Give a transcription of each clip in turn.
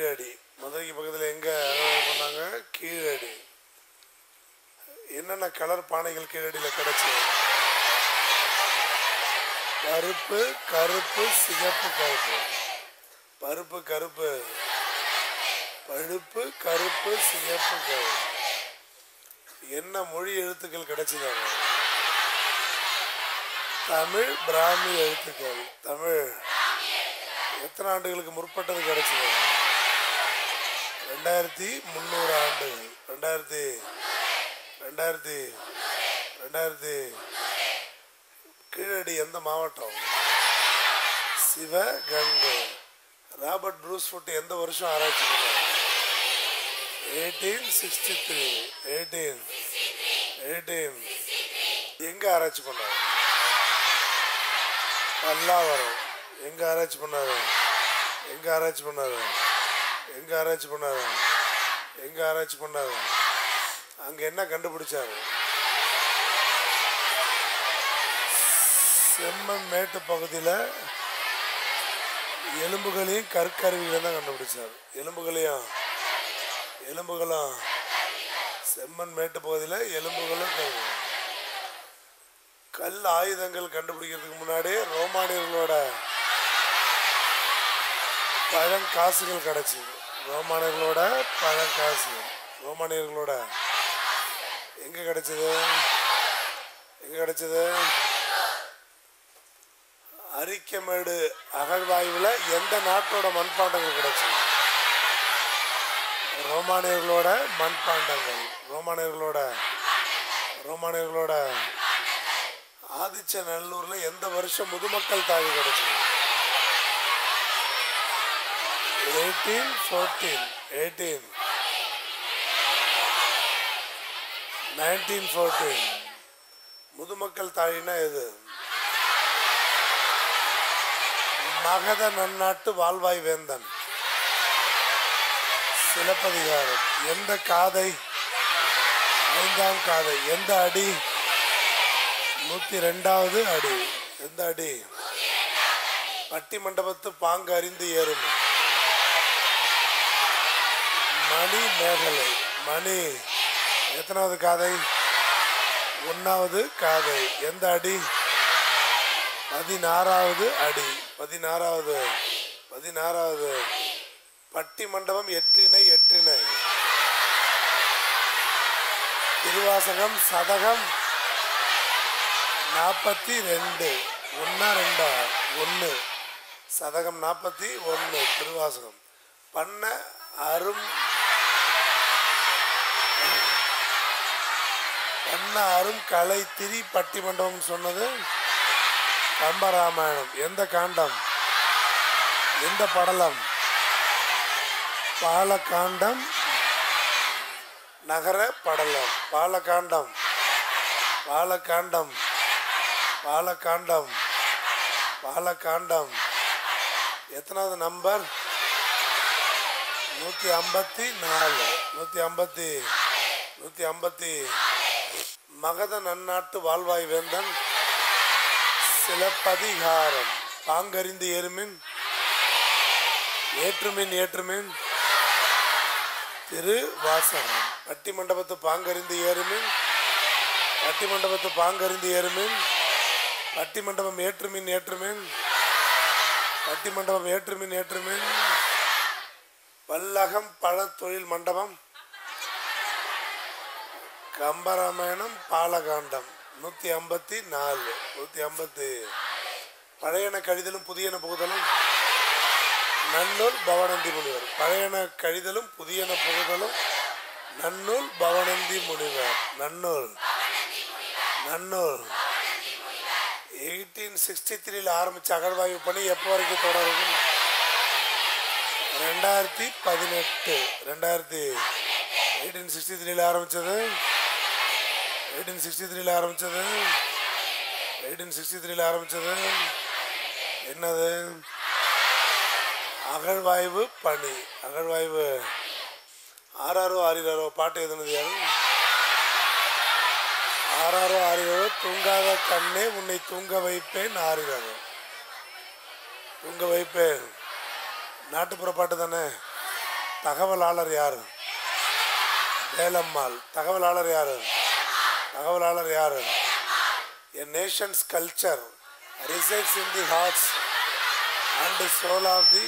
கீழடி. மதுரைக்கு பக்கத்தில் எங்கே அகழ்வாய்வு பண்ணாங்க? கீழடி. என்னென்ன கலர் பானைகள் கீழடியில் கிடச்சி? பருப்பு, கருப்பு, சிகப்பு, கருப்பு. பருப்பு, கருப்பு, பழுப்பு, கருப்பு, சிகப்பு, கருப்பு. என்ன மொழி எழுத்துக்கள் கிடைச்சதாங்க? தமிழ் பிராமி எழுத்துக்கள். தமிழ் எத்தனை ஆண்டுகளுக்கு முற்பட்டது கிடைச்சது? 2300 ஆண்டுகள். 2000 கீழடி எந்த மாவட்டம்? சிவகங்கை. ராபர்ட் ப்ரூஸ்ஃபுட் எந்த வருஷம் ஆராய்ச்சி பண்ணார்? 1863. எங்க ஆராய்ச்சி பண்ணார்? பல்லாவரம். எங்க ஆராய்ச்சி பண்ணாரு? அங்க என்ன கண்டுபிடிச்சாரு? செம்மண் மேட்டு பகுதியில் எலும்புகளையும் கற்கருவிகளையும் தான் கண்டுபிடிச்சார். எலும்புகளும் செம்மண் மேட்டு பகுதியில் எலும்புகளும் கல் ஆயுதங்கள் கண்டுபிடிக்கிறதுக்கு முன்னாடி ரோமானியர்களோட பழங்காசுகள் கிடைச்சிது. ரோமானியர்களோட எங்க கிடைச்சது? அரிக்கமேடு அகழ்வாய்வில் எந்த நாட்டோட மண்பாண்டங்கள் கிடைச்சது? ரோமானியர்களோட மண்பாண்டங்கள். ரோமானியர்களோட ஆதிச்சநல்லூர்ல எந்த வருஷம் முதுமக்கள் தாழ்வு கிடைச்சது? 1914. முதுமக்கள் தாழினா எது? மகத நன்னாட்டு வாழ்வாய் வேந்தன். சிலப்பதிகாரம். எந்த காதை? 5ஆம் காதை. எந்த அடி? 102வது அடி. எந்த அடி? பட்டி மண்டபத்து பாங்கு அறிந்து ஏறும். மணி மேகலை. மணி எத்தனாவது காதை? 1வது காதை. எந்த அடி? 16வது அடி. 16வது. பட்டி மண்டபம் எற்றிணை. திருவாசகம் சதகம் 42. 1 சதகம் 41. திருவாசகம். பண்ண அரும் கலை திரி பட்டி மண்டபம் சொன்னது கம்பராமாயணம். எந்த காண்டம்? எந்த படலம்? பாலகாண்டம். நகர படலம். பாலகாண்டம். எத்தனாவது நம்பர்? 154. மகத நன்னாட்டு வாழ்வாய் வேந்தன். சிலப்பதிகாரம். பாங்கறிந்து ஏறுமின். ஏற்றுமின். திருவாசகம். பட்டி மண்டபத்து பாங்கறிந்து ஏறுமின். பட்டி மண்டபம் ஏற்றுமின். பல்லகம் பழத்தொழில் மண்டபம். கம்பராமாயணம். பாலகாண்டம். 154. பழையன கழிதலும் புதியன புகுதலும். நன்னூல் பவனந்தி முனிவர். பழையன கழிதலும் புதியன புகுதலும். நன்னூல் பவனந்தி முனிவர். நன்னூல் 1863 ஆரம்பிச்ச அகழ்வாய்வு பணி எப்போ வரைக்கும் தொடரும்? 2018. 1863 ஆரம்பிச்சது. 1863 ஆரம்பிச்சது. என்னது? அகழ்வாய்வு பணி. ஆறாரோ பாட்டு எழுதுனது யாரு? ஆறாரோ தூங்காத கண்ணே உன்னை தூங்க வைப்பேன். தூங்க வைப்பேன். நாட்டுப்புற பாட்டு தானே. தகவலாளர் யாரு? வேலம்மாள். தகவலாளர் யாரு? தகவலாளர் யாரு? A nation's culture resides in the hearts and the soul of the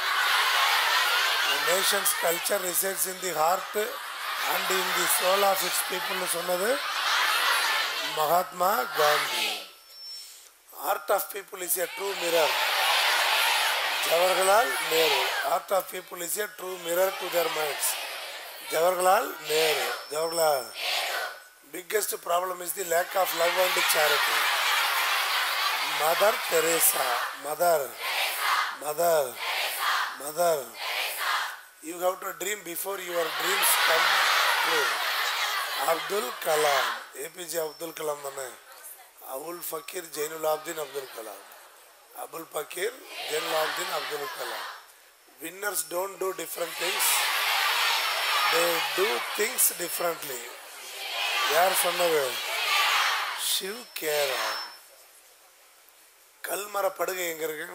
nation's culture resides in the heart and in the soul of its people சொன்னது Mahatma Gandhi. Heart of people is a true mirror. Jawaharlal Nehru. Heart of people is a true mirror to their minds. Jawaharlal Nehru. Jawaharlal. Biggest problem is the lack of love and charity. Mother Teresa. Mother. You have to dream before your dreams come true. Abdul Kalam. APJ Abdul Kalam தானே. Abul Fakir Jainul Abdin Abdul Kalam. Abul Fakir Jainul Abdin Abdul Kalam. Winners don't do different things. They do things differently. யார் சொன்னது? ஷிவ் கேரா. கல்மர படுகை எங்க இருக்கு?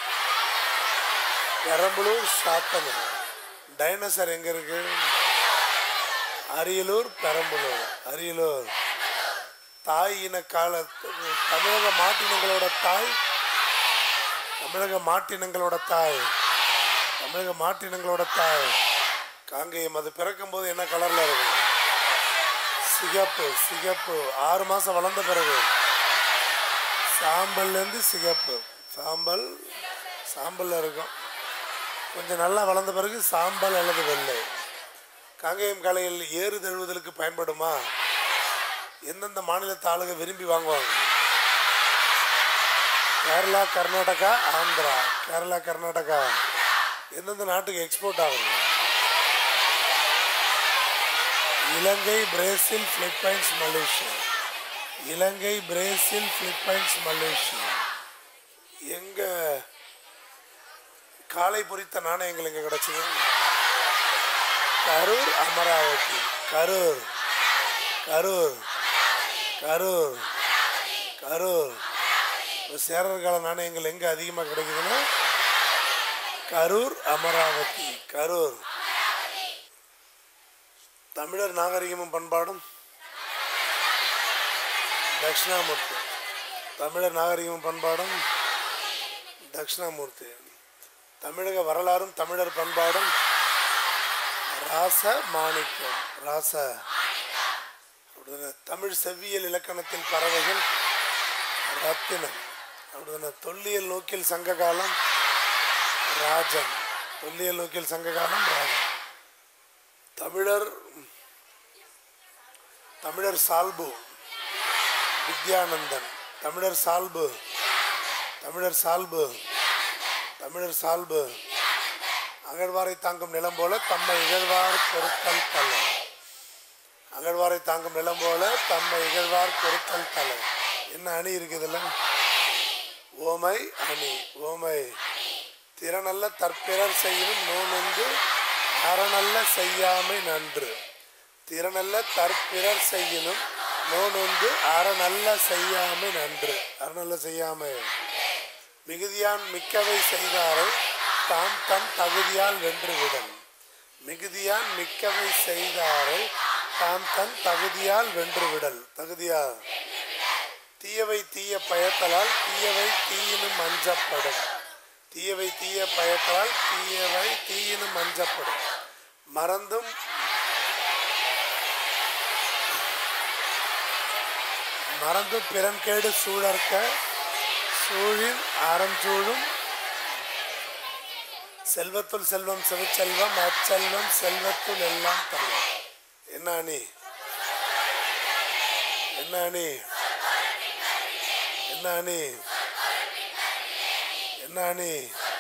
Perambalur Sathanur. Dinosaur எங்க இருக்கு? அரியலூர் பெரம்பலூர். அரியலூர். தாய் இன கால தமிழக மாட்டினங்களோட தாய். தமிழக மாட்டினங்களோட தாய். தமிழக மாட்டினங்களோட தாய் காங்கேயம். அது பிறக்கும் போது என்ன கலர்ல இருக்கும்? சிகப்பு. சிகப்பு. 6 மாசம் வளர்ந்த பிறகு சாம்பல்லேருந்து சிகப்பு. சாம்பல்ல இருக்கும். கொஞ்சம் நல்லா வளர்ந்த பிறகு சாம்பல் அல்லது வெள்ளை. காங்கேயம் காளையில் ஏறு தழுவுதலுக்கு பயன்படுமா? எந்தெந்த மாநிலத்து ஆளுங்க விரும்பி வாங்குவாங்க? கேரளா, கர்நாடகா, ஆந்திரா. கேரளா, கர்நாடகா. எந்தெந்த நாட்டுக்கு எக்ஸ்போர்ட் ஆகும்? Ilangai, Brazil, Philippines, Malaysia. Ilangai, Brazil, Philippines, Malaysia. எங்க காலை பொறித்த நாணயங்கள் எங்க கிடைச்சது? கரூர், அமராவதி. கரூர். சேரர் கால நாணயங்கள் எங்க அதிகமா கிடைக்குதுன்னா கரூர், அமராவதி. கரூர். தமிழர் நாகரிகமும் பண்பாடும் தட்சிணாமூர்த்தி. தமிழர் நாகரிகமும் பண்பாடும் தட்சிணாமூர்த்தி. தமிழக வரலாறும் தமிழர் பண்பாடும் ராச மாணிக்கம். ராச. தமிழ் செவ்வியல் இலக்கணத்தின் பறவைகள் ரத்தினம். அப்படிதான. தொல்லியல் நோக்கில் சங்ககாலம் ராஜன். தொல்லியல் நோக்கில் சங்ககாலம் ராஜன். தமிழர் சால்பு வித்யானந்தன். தமிழர் சால்பு அகழ்வாரை தாங்கும் நிலம் போல தம்மை இகழ்வார் பொருட்கள் தலை. அகழ்வாரை தாங்கும் நிலம் போல தம்மை இகழ்வார் பொருட்கள் தலை. என்ன அணி இருக்குதுல்ல? ஓமை அணி. ஓமை. திறனல்ல தற்பிறர் செய்யும் நூனென்று அறநல்ல செய்யாமை நன்று. திறனல்ல தற்பிறர் செய்யணும் நோனொன்று அறநல்ல செய்யாமை நன்று. அறநல்ல செய்யாமை. மிகுதியான் மிக்கவை செய்தாரை தாம் தன் தகுதியால் வென்று விடல். மிகுதியான் மிக்கவை செய்தாரை தாம் தன் தகுதியால் வென்று விடல். தகுதியால். தீயவை தீய பயத்தலால் தீயவை தீயினும் அஞ்சப்படும். தீயவை தீய பயத்தால் தீயவை தீயினும் அஞ்சப்படும். மறந்தும் பிறன்கேடு சூழற்க சூழின் அறஞ்சூழும். செல்வத்துள் செல்வம் செவிச்செல்வம் அச்செல்வம் செல்வத்துள் எல்லாம் தருவோம். என்ன அணி? என்ன அணி? என்ன அணி? என்ன அணி?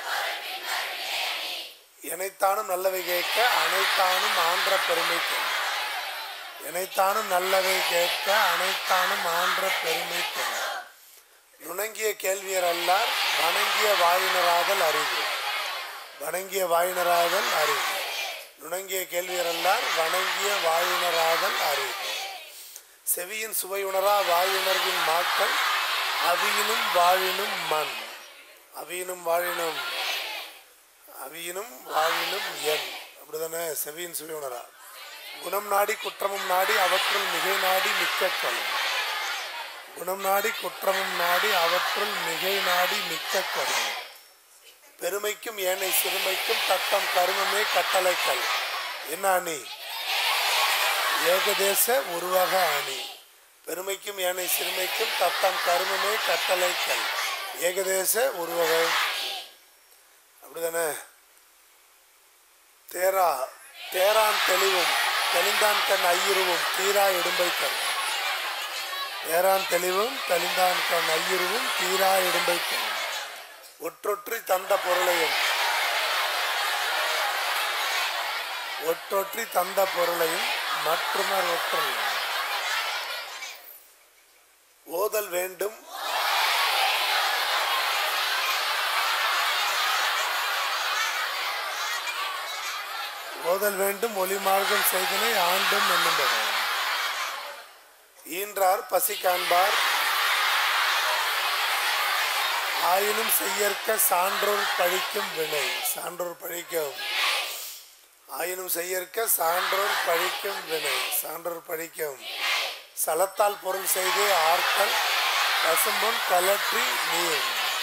எனைத்தானும் நல்லவை கேட்க அனைத்தானும் ஆன்ற பெருமைக்கு. எனைத்தானும் நல்லவை கேட்க அனைத்தானும் ஆன்ற பெருமைக்கு. நுணங்கிய கேள்வியர் அல்லார் வணங்கிய வாயினராதல் அறிவு. வணங்கிய வாயினராதல் அறிவு. நுணங்கிய கேள்வியர் அல்லார் வணங்கிய வாயினராதல் அறிவு. செவியின் சுவை உணரா வாயுணர்வின் மாக்கள் அவியினும் வாழினும் மண். அவியினும் வாழினும் என் அப்படிதானே? செவியின் சுவை உணரா. குணம் நாடி குற்றமும் நாடி அவற்றுள் மிகை நாடி மிக்க கொள்ளும். குணம் நாடி குற்றமும் நாடி அவற்றுள் மிகை நாடி மிக்க கொள்ளும். பெருமைக்கும் ஏனை சிறுமைக்கும் தத்தம் கருமமே கட்டளைக்கல். என்ன அணி? ஏகதேச உருவக அணி. பெருமைக்கும் ஏனை சிறுமைக்கும் தத்தம் கருமமே கட்டளைக்கல். ஏகதேச உருவக. அப்படிதானே? தேரான் தெளிவும் தெளிந்தான் கண் ஐயுருவும் தீரா இடும்பை கண். தேரான் தெளிவும் தெளிந்தான் கண் ஐயுருவும் தீரா இடும்பை கண். ஒற்றொற்றி தந்த பொருளையும் ஒற்றொற்றி தந்த பொருளையும் மற்றுமர் ஒற்றல். ஓதல் வேண்டும் ஓதல் வேண்டும் ஒளி மார்க்கம் செய்தனை ஆண்டும் என்னும். ஈன்றார் பசி காண்பார் ஆயினும் செய்யற்க சான்றோர் பழிக்கும் வினை. சான்றோர் பழிக்கும் ஆயினும் செய்யற்க சான்றோர் பழிக்கும் வினை. சான்றோர் பழிக்கும். சலத்தால் பொருள் செய்து ஆர்த்தல் பசும்பொன் கலற்றி நீர்.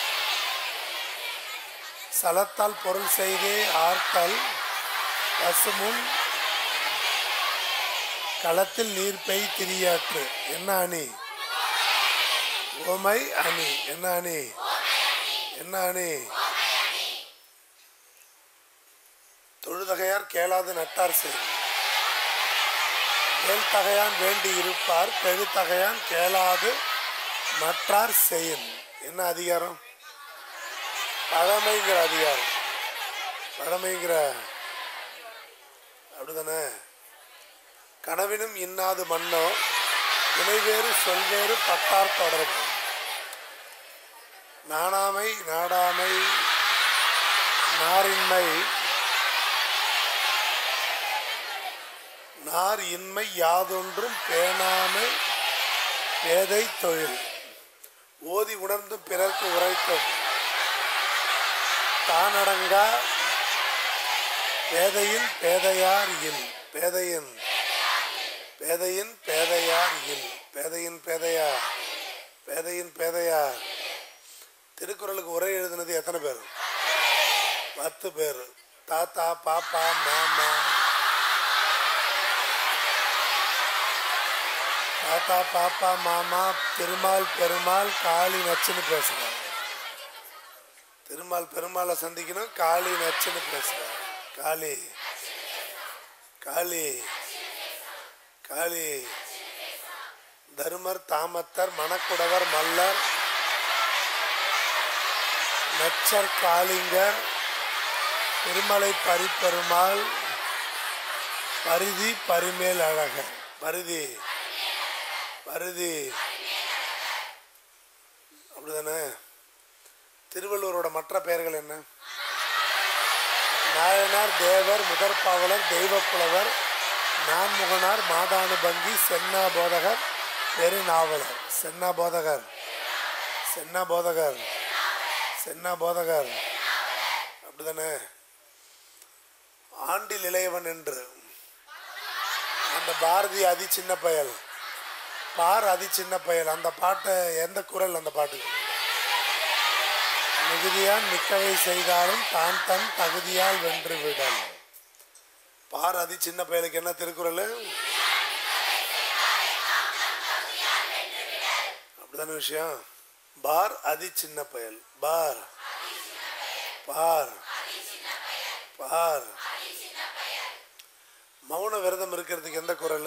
சலத்தால் பொருள் செய்தே ஆர்த்தல் பசுமுன் களத்தில் நீர் பெய் திரியாற்று. என்ன அணி? ஓமை அணி. என்ன அணி? என்ன அணி? தொழுதகையார் கேளாது நட்டார் செய்யும். வேல் தகையான் வேண்டி இருப்பார் கெழுத்தகையான் கேளாது மற்றார் செய்யும். என்ன அதிகாரம்? பழமைங்கிற அதிகாரம். பழமைங்கிற. அப்படிதானே? கனவினும் இன்னாது மன்னோ வினைவேறு சொல்வேறு பட்டார் தொடர்பு. நாணாமை நாடாமை நாரின்மை நார் இன்மை யாதொன்றும் பேணாமை பேதை தொழில். ஓதி உணர்ந்தும் பிறர்க்கு உரைக்கும் தானடங்கா பேதையின் பேதையார் இல். பேதையின் பேதையின் பேதையார் இல். பேதையின் பேதையார். பேதையின் பேதையார். திருக்குறளுக்கு உரை எழுதினது எத்தனை பேர்? 10 பேர். தாத்தா பாப்பா மாமா. தாத்தா பாப்பா மாமா திருமால் பெருமாள் காளி நச்சுன்னு பேசுறாங்க. திருமால் பெருமாளை சந்திக்கணும். காளி நச்சுன்னு பேசுறாங்க. காளி காளி காளி. தருமர் தாமத்தர் மணக்குடவர் மல்லர் நச்சர் காளிங்கர் திருமலை பரிப்பெருமாள் பரிதி பரிமேல் அழகர். பரிதி பரிதி. அப்படிதானே? திருவள்ளுவரோட மற்ற பெயர்கள் என்ன? நாயனார் தேவர் முதற்பாவலர் தெய்வப்புலவர் நான்முகனார் மாதானுபங்கி சென்னா போதகர் பெருநாவலர். சென்னா போதகர். சென்னா போதகர். சென்னா போதகர். அப்படிதானே? ஆண்டில் இளையவன் என்று அந்த பாரதி அதி சின்ன பயல். பார் அதி சின்ன பயல். அந்த பாட்டை எந்த குரல்? அந்த பாட்டுக்கு மிகுதியான் மிக்கவை செய்தாலும் தான் தன் தகுதியால் வென்று விடல். பார் அதி சின்ன பயலுக்கு என்ன திருக்குறள்? அப்படிதான விஷயம்? பார் அதி சின்ன பயல். பார் பார் பார். மௌன விரதம் இருக்கிறதுக்கு எந்த குறள்?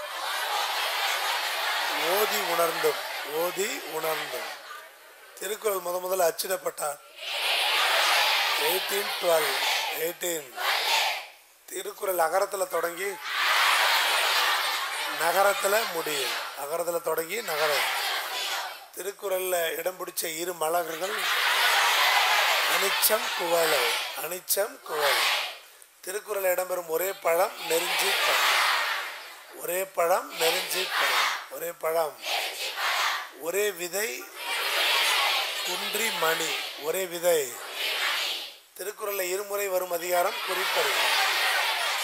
ஓதி உணர்ந்தும். ஓதி உணர்ந்தும். திருக்குறள் முதல்ல அச்சிடப்பட்டார் 1812. திருக்குறள் அகரத்தில் தொடங்கி நகரத்தில் முடியும். அகரத்தில் தொடங்கி நகரம். திருக்குறளில் இடம் பிடிச்ச 2 மலர்கள் அனிச்சம் குவளை. அனிச்சம் குவளை. திருக்குறளில் இடம்பெறும் ஒரே பழம் நெருஞ்சி பழம். ஒரே பழம் நெருஞ்சி பழம். ஒரே பழம். ஒரே விதை குன்றி மணி. ஒரே விதை. திருக்குறளில் 2 முறை வரும் அதிகாரம் குறிப்பறிவு.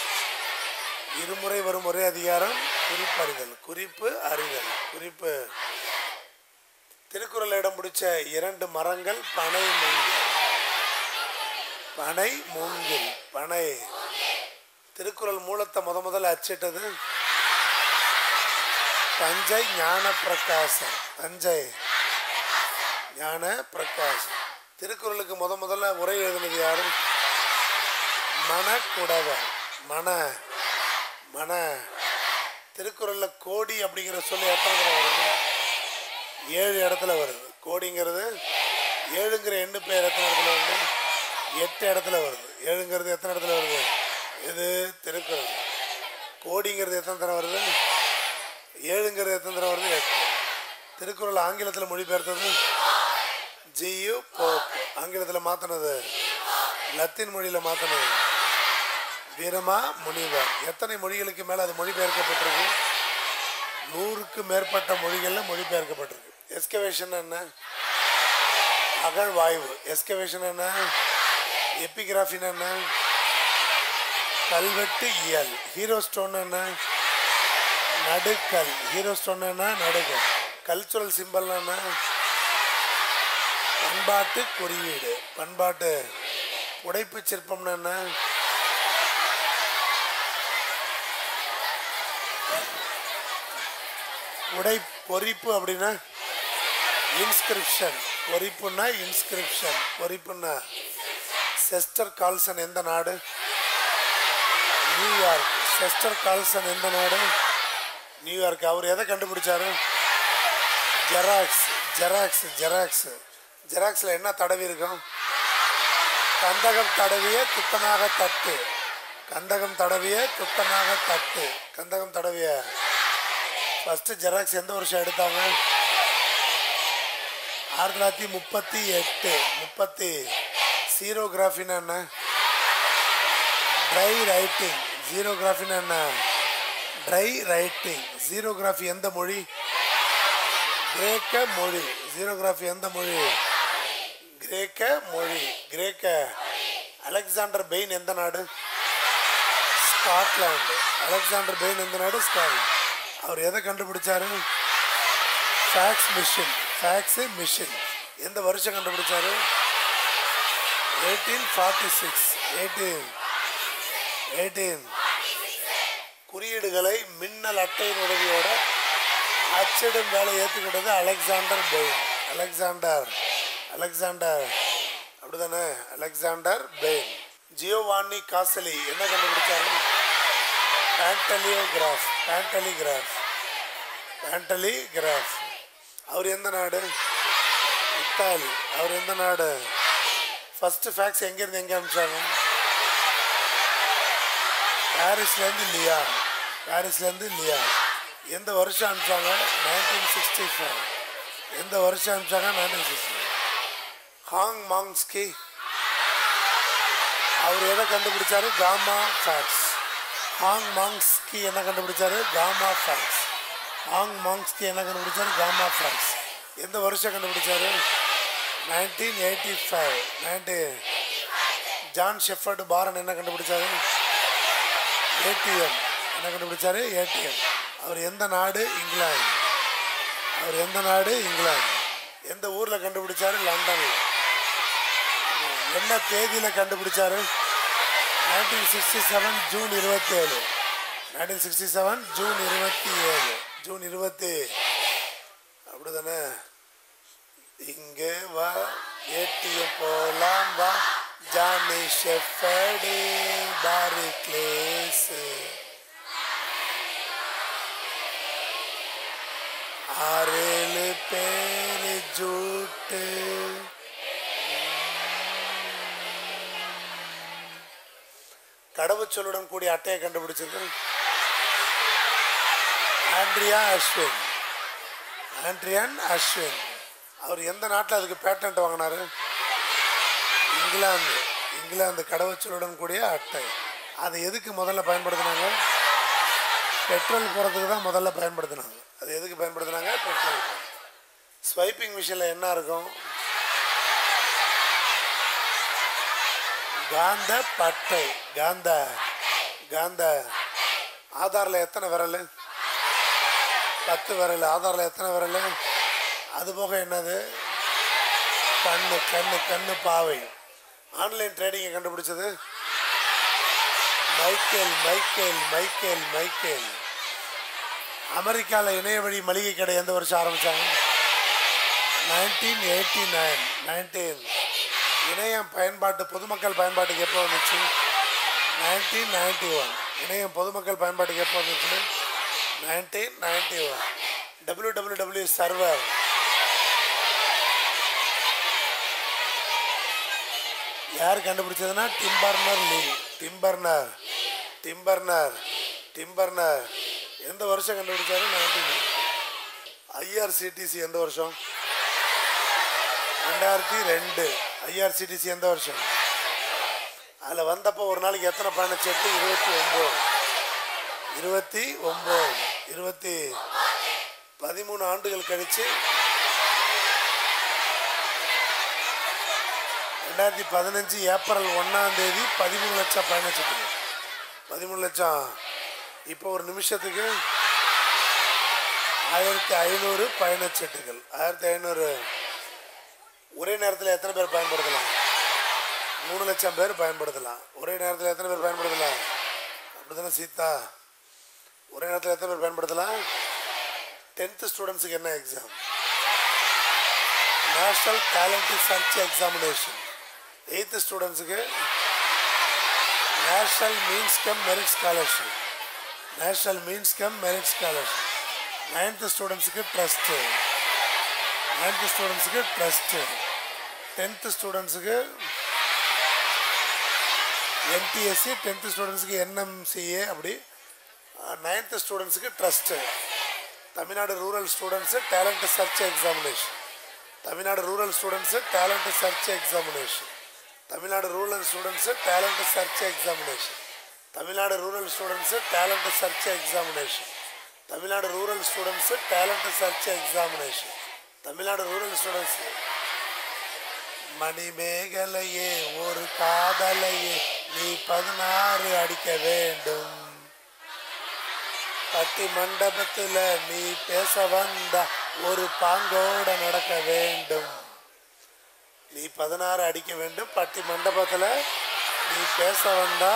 இருமுறை வரும் ஒரே அதிகாரம் குறிப்பறிதல், குறிப்பு அறிதல், குறிப்பு. திருக்குறள் இடம் பிடிச்ச 2 மரங்கள் பனை மூங்கில். பனை மூங்கில், பனை. திருக்குறள் மூலத்தை முதல்ல அச்சிட்டது தஞ்சை ஞான பிரகாசம். தஞ்சை ஞான பிரகாசம். திருக்குறளுக்கு முதல்ல உரை எழுதினது யாரு? மணக்குடவர். மண. திருக்குறள்ல கோடி அப்படிங்கிற சொல்லி எத்தனை தடவை வருது? 7 இடத்துல வருது. கோடிங்கிறது 7ங்கிற எண்ணு பேர் எத்தனை இடத்துல வருது? 8 இடத்துல வருது. 7ங்கிறது எத்தனை இடத்துல வருது? இது திருக்குறள். கோடிங்கிறது எத்தனை தடவை வருது? 7ங்கிறது எத்தனை தடவை வருது? 8. திருக்குறள் ஆங்கிலத்தில் மொழிபெயர்த்தது ஜியு போப். ஆங்கிலத்தில் மாற்றினது, லத்தீன் மொழியில் மாற்றினது வீரமா முனிவர். எத்தனை மொழிகளுக்கு மேலே அது மொழிபெயர்க்கப்பட்டிருக்கு? 100க்கு மேற்பட்ட மொழிகளில் மொழிபெயர்க்கப்பட்டிருக்கு. எஸ்கவேஷன் என்ன? அகழ்வாய்வு. எஸ்கவேஷன் என்ன? எபிகிராஃபின் என்ன? கல்வெட்டு இயல். ஹீரோ ஸ்டோன் என்ன? நடுக்கல். ஹீரோ ஸ்டோன் என்ன? நடுக்கல். கல்ச்சுரல் சிம்பல் என்ன? பண்பாட்டு குறியீடு. பண்பாட்டு. உடைப்பு சிற்பம்னு என்ன? உடை பொறிப்பு அப்படின்னா இன்ஸ்கிரிப்ஷன். பொறிப்புன்னா இன்ஸ்கிரிப்ஷன். பொறிப்புன்னா. செஸ்டர் கால்சன் எந்த நாடு? நியூயார்க். செஸ்டர் கால்சன் எந்த நாடு? நியூயார்க். அவர் எதை கண்டுபிடிச்சாரு? ஜெராக்ஸ். ஜெராக்ஸ். ஜெராக்ஸ். ஜெராக்ஸில் என்ன தடவி இருக்கும்? கந்தகம் தடவிய துத்தநாக தட்டு. கந்தகம் தடவிய துத்தநாக தட்டு. கந்தகம் தடவிய. ஃபஸ்ட்டு ஜெராக்ஸ் எந்த வருஷம் எடுத்தாங்க? 1938. 30. ஜீரோகிராஃபின்னு என்ன? Try writing. ஜீரோகிராஃபின்னு என்ன? Try writing. ஜீரோகிராஃபி எந்த மொழி? கிரேக்க மொழி. ஜீரோகிராஃபி எந்த மொழி? கிரேக்க மொழி. கிரேக்க. அலெக்சாண்டர் பெயின் எந்த நாடு? ஸ்காட்லாண்டு. அலெக்சாண்டர் பெயின் எந்த நாடு? ஸ்காட்லாந்து. அவர் எதை கண்டுபிடிச்சாரு? Fax machine. Fax machine. எந்த வருஷம் கண்டுபிடிச்சாரு? 1846. 18. குறியீடுகளை மின்னல் அட்டையின் உதவியோட அச்சிடும் வேலை ஏற்றுக்கிட்டது அலெக்சாண்டர் பெயின். அலெக்சாண்டர் அப்படிதானே? Alexander Bain. ஜியோவானி காசலி என்ன கண்டுபிடிச்சாரு? பேண்டலிகிராஃப். அவர் எந்த நாடு? இத்தாலி. அவர் எந்த நாடு? ஃபர்ஸ்ட் ஃபேக்ஸ் எங்கேருந்து எங்கே அனுப்பிச்சாங்க? பாரிஸ்லேருந்து லியான். எந்த வருஷம் அனுப்பிச்சாங்க? 1965. எந்த வருஷம் அனுப்பிச்சாங்க? 1965. ஹாங் மாங்ஸ்கி அவர் எதை கண்டுபிடிச்சாரு? காமா ஃபேக்ஸ். ஹாங் மாங்ஸ்கி என்ன கண்டுபிடிச்சாரு? காமா ஃபேக்ஸ். ஹாங் மாங்ஸ்கி என்ன கண்டுபிடிச்சாரு? காமா ஃபேக்ஸ். எந்த வருஷம் கண்டுபிடிச்சாரு? 1985. ஜான் ஷெஃபர்டு பாரன் என்ன கண்டுபிடிச்சாரு? ஏடிஎம். என்ன கண்டுபிடிச்சாரு? ஏடிஎம். அவர் எந்த நாடு? இங்கிலாந்து. எந்த ஊரில் கண்டுபிடிச்சாரு? லண்டனில். என்ன தேதியில் கண்டுபிடிச்சாரு? 1967 ஜூன் 27. 1967 ஜூன் 27. ஜூன் 20 அப்படிதானே? இங்கே வா ஏடிஎம் போலாம் வா ஜானி ஷெஃபர்டு பாரிக்லேஸ் 6-7 பேரு ஜூட்டு. கடவுச்சொல்லுடன் கூடிய அட்டையை கண்டுபிடிச்சது ஆண்ட்ரியன் அஸ்வின். அவர் எந்த நாட்டில் அதுக்கு பேட்டன்ட் வாங்கினாரு? இங்கிலாந்து. கடவுச்சொல்லுடன் கூடிய அட்டை. அதை எதுக்கு முதல்ல பயன்படுத்தினாங்க? பெட்ரோல் போகிறதுக்கு தான் முதல்ல பயன்படுத்தினாங்க. அது எதுக்கு பயன்படுத்தினாங்க? பெட்ரோல். ஸ்வைப்பிங் மிஷினில் என்ன இருக்கும்? காந்த பட்டை. காந்த ஆதாரில் எத்தனை விரல்? 10 விரல். ஆதாரில் எத்தனை விரல்? அது போக என்னது? கண்ணு. கண்ணு கண்ணு பாவை. ஆன்லைன் ட்ரேடிங்கை கண்டுபிடிச்சது மைக்கேல் மைக்கேல் மைக்கேல் மைக்கேல். அமெரிக்காவில் இணைய வழி மளிகை கடை எந்த வருஷம் ஆரம்பித்தாங்க? 1989. இணையம் பயன்பாட்டு பொதுமக்கள் பயன்பாட்டுக்கு எப்போ வந்துச்சு? 1991. இணையம் பொதுமக்கள் பயன்பாட்டுக்கு எப்போ வந்துச்சு? 1991. www சர்வர் யார் கண்டுபிடிச்சதுன்னா டிம்பர்னர் லீ. டிம்பர்னர் டிம்பர்னர் டிம்பர்னர் எந்த வருஷம் கண்டுபிடிச்சாரு? 19. ஐஆர்சிடிசி எந்த வருஷம்? 2002. ஐஆர்சிடிசி எந்த வருஷம்? அதில் வந்தப்போ ஒரு நாளைக்கு எத்தனை பயணச்சீட்டு? 29. 13 ஆண்டுகள் கழிச்சு 2015 ஏப்ரல் 1ஆம் தேதி 13 லட்சம் பயணச்சீட்டுகள். 13 லட்சம். இப்போ ஒரு நிமிஷத்துக்கு 1500 பயணச்சீட்டுகள். 1500. ஒரே நேரத்தில் எத்தனை பேர் பயன்படுத்தலாம்? 3 லட்சம் பேர் பயன்படுத்தலாம். ஒரே நேரத்தில் எத்தனை பேர் பயன்படுத்தலாம்? அப்படி தானே சீதா? ஒரே நேரத்தில் எத்தனை பேர் பயன்படுத்தலாம்? 10th ஸ்டூடெண்ட்ஸுக்கு என்ன exam? National talent search examination. 8th ஸ்டூடெண்ட்ஸுக்கு national means cum merit scholarship. National means cum merit scholarship. 9th ஸ்டூடெண்ட்ஸுக்கு ட்ரஸ்ட்டு. 9th ஸ்டூடெண்ட்ஸுக்கு ட்ரஸ்ட்டு. 10th ஸ்டூடெண்ட்ஸுக்கு NTSC. 10th ஸ்டூடெண்ட்ஸுக்கு NMCA. அப்படி 9th ஸ்டூடெண்ட்ஸுக்கு trust. Tamil Nadu rural students talent search examination. Tamil Nadu rural students talent search examination. Tamil Nadu rural students talent search examination. Tamil Nadu rural students talent search examination. Tamil Nadu rural students talent search examination. Tamil Nadu rural students. மணிமேகலையே ஒரு காதலையே நீ 16 அடிக்க வேண்டும். பட்டி மண்டபத்தில் நீ பேச வந்த ஒரு பாங்கோட நடக்க வேண்டும். நீ 16 அடிக்க வேண்டும். பட்டி மண்டபத்தில் நீ பேச வந்தா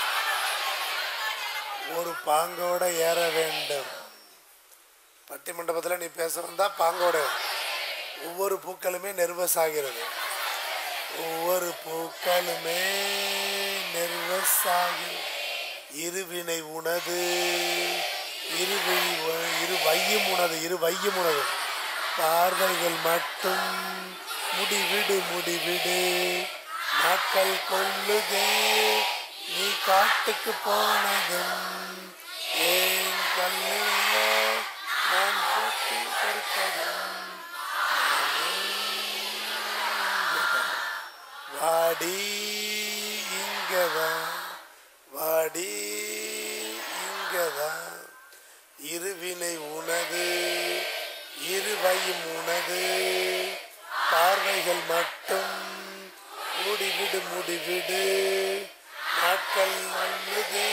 ஒரு பாங்கோட ஏற வேண்டும். பட்டி மண்டபத்தில் நீ பேச வந்தா பாங்கோட. ஒவ்வொரு பூக்களுமே நெர்வஸ் ஆகிறது. ஒவ்வொரு பூக்களுமே நெர்வஸ் ஆகிறது. இருவினை உனது இரு வையும் உனது பார்வைகள் மட்டும் முடிவிடு நாட்கள் கொள்ளுதே நீ காட்டுக்கு போனதும் ஏன் கல்லையோ நான் போட்டி கொடுத்ததும். வாடி இங்கதான் வாடி இங்கதான் இருவினை உனது இருவையும் உனது பார்வைகள் மட்டும் முடிவிடு நாட்கள் நல்லதே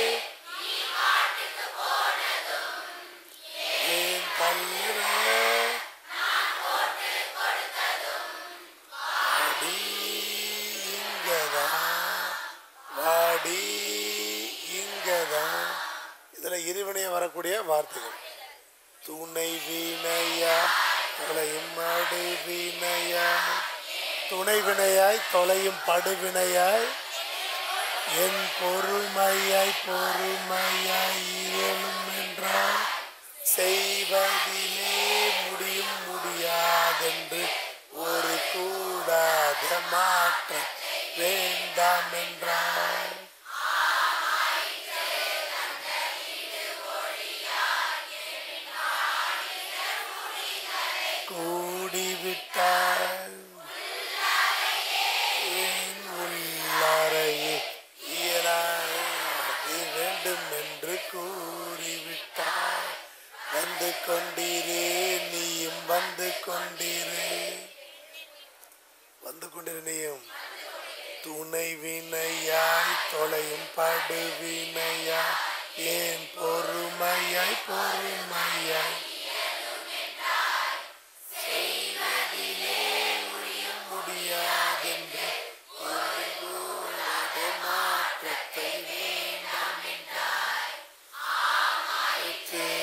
ஏன் தள்ளுற வாடி இங்கதான் வாடி இங்கதான். இதில் இருவினைய வரக்கூடிய வார்த்தைகள். துணை வினையா தொலையும் மடு வினையா துணை வினையாய் தொலையும் படுவினையாய் என் பொறுமையாய் இயலும் என்றால் செய்வதிலே முடியாதென்று ஒரு கூடாத மாற்றம் வேண்டாம் என்றால் கூடிவிட்டால் என் உள்ளறையே இயலாது வேண்டும் என்று கூறிவிட்டால் வந்து கொண்டிரே நீயும் வந்து கொண்டிரே நீயும். துணை வினையாய் தொலையும் படுவினையாய் ஏன் பொறுமையாய் பொறுமையாய் செய்வதிலே ஒழிய முடியாதென்று உனது மாற்றத்தை வேண்டாம் என்றாய்.